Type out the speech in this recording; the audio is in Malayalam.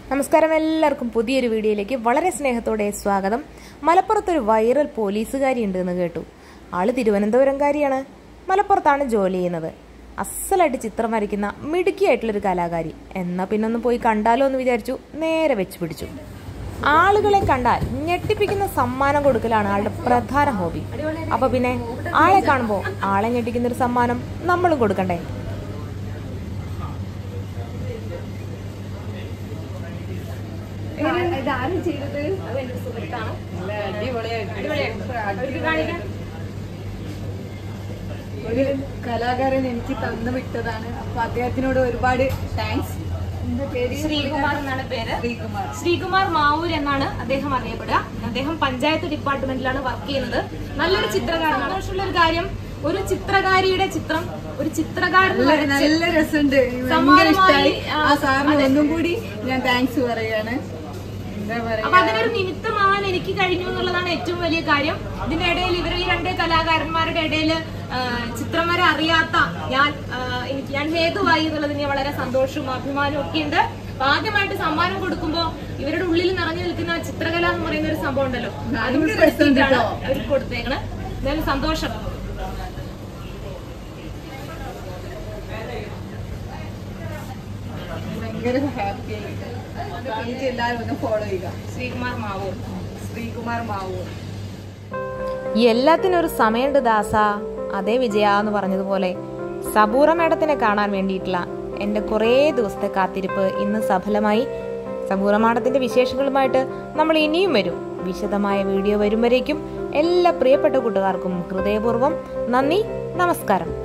നമസ്കാരം, എല്ലാവർക്കും പുതിയൊരു വീഡിയോയിലേക്ക് വളരെ സ്നേഹത്തോടെ സ്വാഗതം. മലപ്പുറത്തൊരു വൈറൽ പോലീസുകാരി ഉണ്ട് എന്ന് കേട്ടു. ആള് തിരുവനന്തപുരംകാരിയാണ്, മലപ്പുറത്താണ് ജോലി ചെയ്യുന്നത്. അസലായിട്ട് ചിത്രം വരയ്ക്കുന്ന മിടുക്കിയായിട്ടുള്ളൊരു കലാകാരി. എന്നാൽ പിന്നൊന്ന് പോയി കണ്ടാലോ എന്ന് വിചാരിച്ചു, നേരെ വെച്ച് പിടിച്ചു. ആളുകളെ കണ്ടാൽ ഞെട്ടിപ്പിക്കുന്ന സമ്മാനം കൊടുക്കലാണ് ആളുടെ പ്രധാന ഹോബി. അപ്പൊ പിന്നെ ആളെ കാണുമ്പോൾ ആളെ ഞെട്ടിക്കുന്നൊരു സമ്മാനം നമ്മളും കൊടുക്കണ്ടേ? ഒരു കലാകാരൻ എനിക്ക് തന്നു വിട്ടതാണ്. അപ്പൊ അദ്ദേഹത്തിനോട് ഒരുപാട് താങ്ക്സ്. ശ്രീകുമാർ എന്നാണ് പേര്. ശ്രീകുമാർ മാവൂർ എന്നാണ് അദ്ദേഹം അറിയപ്പെടുക. അദ്ദേഹം പഞ്ചായത്ത് ഡിപ്പാർട്ട്മെന്റിലാണ് വർക്ക് ചെയ്യുന്നത്. നല്ലൊരു ചിത്രകാരനാണ്. പക്ഷേ ഒരു കാര്യം, ഒരു ചിത്രകാരിയുടെ ചിത്രം ഒരു ചിത്രകാരൻ നല്ല രസമുണ്ട്, ഭയങ്കര ഇഷ്ടമായി. ആ സാറിന് ഒന്നും കൂടി ഞാൻ താങ്ക്സ് പറയാണ്. അപ്പൊ അതിനൊരു നിമിത്തമാവാൻ എനിക്ക് കഴിഞ്ഞു എന്നുള്ളതാണ് ഏറ്റവും വലിയ കാര്യം. ഇതിന്റെ ഇടയിൽ ഇവർ ഈ രണ്ട് കലാകാരന്മാരുടെ ഇടയിൽ ചിത്രം വരെ അറിയാത്ത ഞാൻ ഹേതുവായി എന്നുള്ളതിന് വളരെ സന്തോഷവും അഭിമാനവും ഒക്കെ ഉണ്ട്. ആദ്യമായിട്ട് സമ്മാനം കൊടുക്കുമ്പോ ഇവരുടെ ഉള്ളിൽ നിറഞ്ഞു നിൽക്കുന്ന ചിത്രകല എന്ന് പറയുന്ന ഒരു സംഭവം ഉണ്ടല്ലോ, അത് ഉൾപ്പെടുത്തിയിട്ടാണ് അവർ കൊടുത്തേക്കണ്. എന്തായാലും സന്തോഷം. ഭയങ്കര ഹാപ്പി. എല്ലാവരും ഒന്ന് ഫോളോ ചെയ്യുക. ശ്രീകുമാർ മാവൂർ. എല്ലാത്തിനും ഒരു സമയമുണ്ട് ദാസ. അതേ വിജയ എന്ന് പറഞ്ഞതുപോലെ സബൂറ മേഡത്തിനെ കാണാൻ വേണ്ടിയിട്ടുള്ള എൻ്റെ കുറേ ദിവസത്തെ കാത്തിരിപ്പ് ഇന്ന് സഫലമായി. സബൂറ മേഡത്തിന്റെ വിശേഷങ്ങളുമായിട്ട് നമ്മൾ ഇനിയും വരും. വിശദമായ വീഡിയോ വരും വരേക്കും എല്ലാ പ്രിയപ്പെട്ട കൂട്ടുകാർക്കും ഹൃദയപൂർവ്വം നന്ദി, നമസ്കാരം.